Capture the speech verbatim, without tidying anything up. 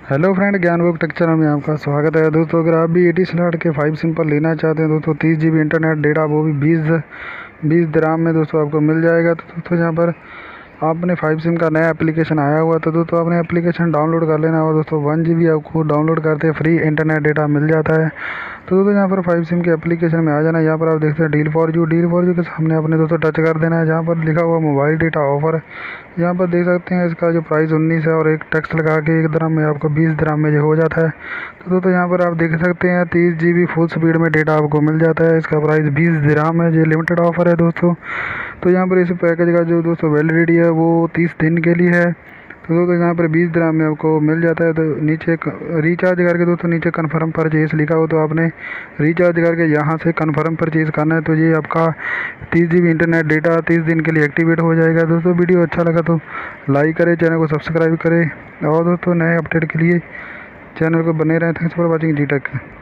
Hello friend, Gyan book tech channel में आपका स्वागत है। दोस्तों, अगर आप भी एटी स्लॉट के फाइव सिंपल लेना चाहते हैं दोस्तों, तीस जी बी इंटरनेट डेटा, वो भी बीस बीस दिराम में दोस्तों आपको मिल जाएगा। तो दोस्तों यहाँ पर आपने फाइव सिम का नया एप्लीकेशन आया हुआ, तो दोस्तों आपने एप्लीकेशन डाउनलोड कर लेना और दोस्तों वन जी बी आपको डाउनलोड करते फ्री इंटरनेट डेटा मिल जाता है। तो दोस्तों यहाँ पर फाइव सिम के एप्लीकेशन में आ जाना। यहाँ पर आप देखते हैं deal for you deal for you के सामने आपने दोस्तों टच कर देना है, जहाँ पर लिखा हुआ मोबाइल डेटा ऑफर। यहाँ पर देख सकते हैं इसका जो प्राइस उन्नीस है और एक टैक्स लगा के एक दिरहम में आपको बीस दिरहम में जो हो जाता है। तो दोस्तों यहाँ पर आप देख सकते हैं तीस जी बी फुल स्पीड में डेटा आपको मिल जाता है। इसका प्राइस बीस दिरहम है। ये लिमिटेड ऑफर है दोस्तों। तो यहाँ पर इस पैकेज का जो दोस्तों वैलिडिटी है वो तीस दिन के लिए है। तो दोस्तों यहाँ पर बीस दिरहम में आपको मिल जाता है। तो नीचे रिचार्ज करके दोस्तों नीचे कन्फर्म परचेज लिखा हो, तो आपने रिचार्ज करके यहाँ से कन्फर्म परचेज करना है। तो ये आपका तीस जी बी इंटरनेट डेटा तीस दिन के लिए एक्टिवेट हो जाएगा। दोस्तों वीडियो अच्छा लगा तो लाइक करें, चैनल को सब्सक्राइब करें और दोस्तों नए अपडेट के लिए चैनल को बने रहें। Thanks for watching G take.